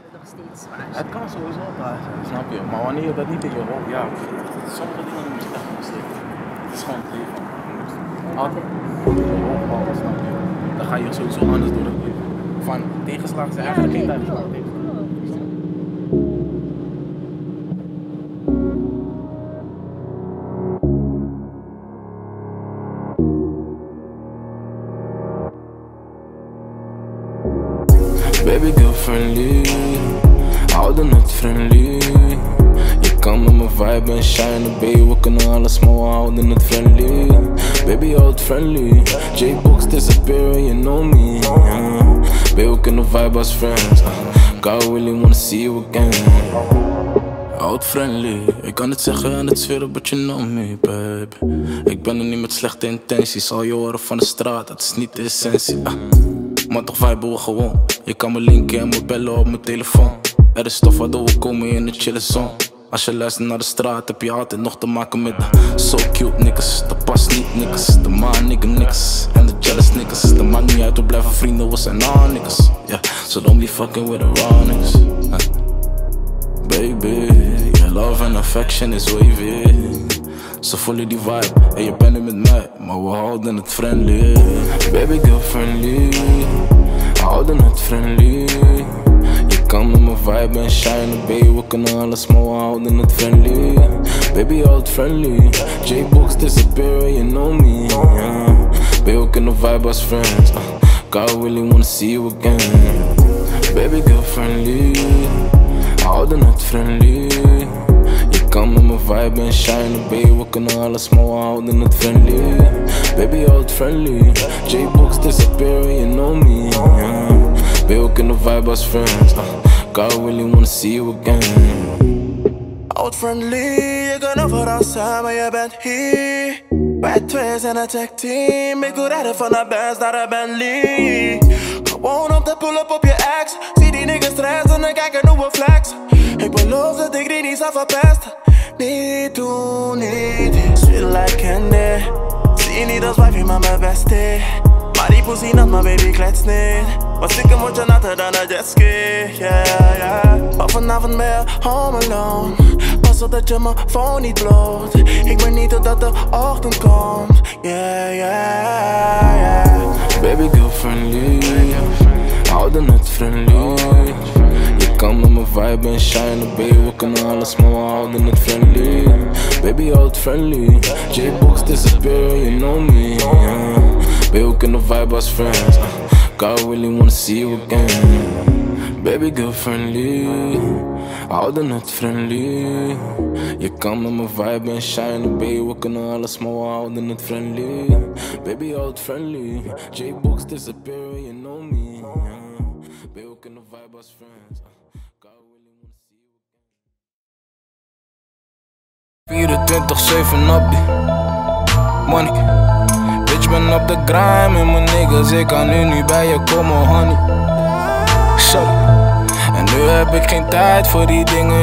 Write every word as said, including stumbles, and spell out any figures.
nog steeds zwaar zijn. Het kan sowieso zwaar zijn, snap je? Maar wanneer je dat niet in je hoofd, ja, sommige dingen moet je echt opsteken. Het is gewoon het leven. Altijd in je hoofd houden, snap je? Dan ga je sowieso anders door het leven. Van tegenslagen zijn eigenlijk geen tijd voor tegen. Baby girl friendly, houden het friendly. Je kan met mijn vibe en shine, baby, we kunnen alles, maar we houden het friendly. Baby, houd friendly, J-Box disappear, you know me, yeah. Baby, we kunnen vibe als friends, uh. God really wanna see you again. Houd friendly, ik kan het zeggen en het zweren, but you know me, baby. Ik ben er niet met slechte intenties, al je horen van de straat, dat is niet de essentie, uh. Maar toch viben we gewoon. Je kan me linken en me bellen op mijn telefoon. Er is stof waardoor we komen in de chille zone. Als je luistert naar de straat heb je altijd nog te maken met de so cute niggas. Dat past niet niggas, de man nigga niggas. En de jealous niggas, dat maakt niet uit, we blijven vrienden, we zijn all niggas. Yeah, so don't be fucking with the raw niggas, uh. Baby, your love and affection is wavy. Ze voelen die vibe en je bent er met mij, maar we houden het friendly. Baby girl friendly, houden het friendly. Je kan met mijn vibe en shine, baby, we kunnen alles, maar we houden het friendly. Baby, houd friendly, J-Box disappear, you know me, yeah. Baby, we kunnen vibe als friends, uh. God really wanna see you again. Baby girl friendly, houden het friendly. Je kan met mijn vibe en shine, baby, we kunnen alles, maar we houden het friendly. Baby, houd friendly, J-Box disappear, you know me, yeah. Baby, we kunnen vibe als friends, uh. God really wanna see you again. Houd friendly, je kan overal zijn, maar je bent hier. Wij twee zijn een tech team, ik wil rijden van de Benz naar de Bentley. Gewoon om te pull up op je ex, zie die niggas stress en dan kijk een nieuwe flex. Ik beloof dat ik die niet zal verpesten. Niet doen, niet sweet like candy. Zie je niet als wifey, maar mijn bestie. Maar die pussy nat, maar baby klets niet. Maar stiekem word je natter dan een jetski, yeah, yeah. Maar vanavond ben je home alone. Pas op dat je mijn phone niet bloot. Ik ben niet totdat de ochtend komt, yeah, yeah, yeah. Baby girl friendly, houden het friendly. Je kan met mijn vibe en shine, baby, we kunnen alles, maar we houden het friendly. Baby, houd friendly, J-Box disappear, you know me, yeah. Baby, we kunnen vibe als friends, uh. God really wanna see you again. Baby girl friendly, houden het friendly. Je kan met mijn vibe en shine, baby, we kunnen alles, maar we houden het friendly. Baby, houd friendly, J-Box disappear, you know me, yeah. Baby, we kunnen vibe als friends, uh. God really wanna see you again. vierentwintig zeven appie, money. Bitch, ben op de grind met mijn niggas, ik kan nu niet bij je komen, honey. Sorry. En nu heb ik geen tijd voor die dingen.